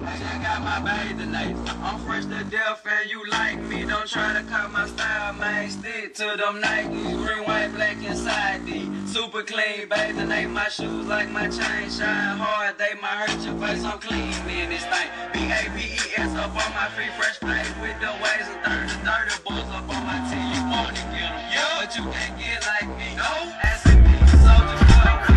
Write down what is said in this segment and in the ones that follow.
I got my bag tonight. I'm fresh to death and you like me. Don't try to cut my style, man. Stick to them Nikes. Green, white, black, and side D. Super clean, babe. Tonight my shoes like my chain shine hard. They might hurt your face. I'm clean, man. This thing. BAPES up on my feet. Fresh plate with the waves of 30 bulls up on my team. You want to get them, yeah. But you can't get like me. No, asking me. Soldier boy.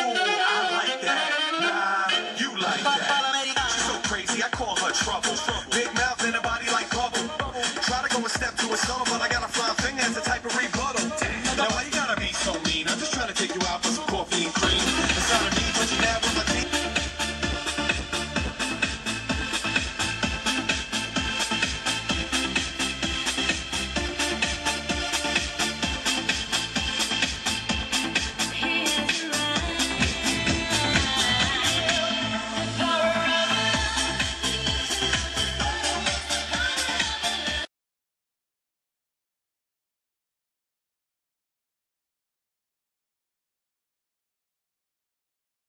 She's so crazy, I call her trouble.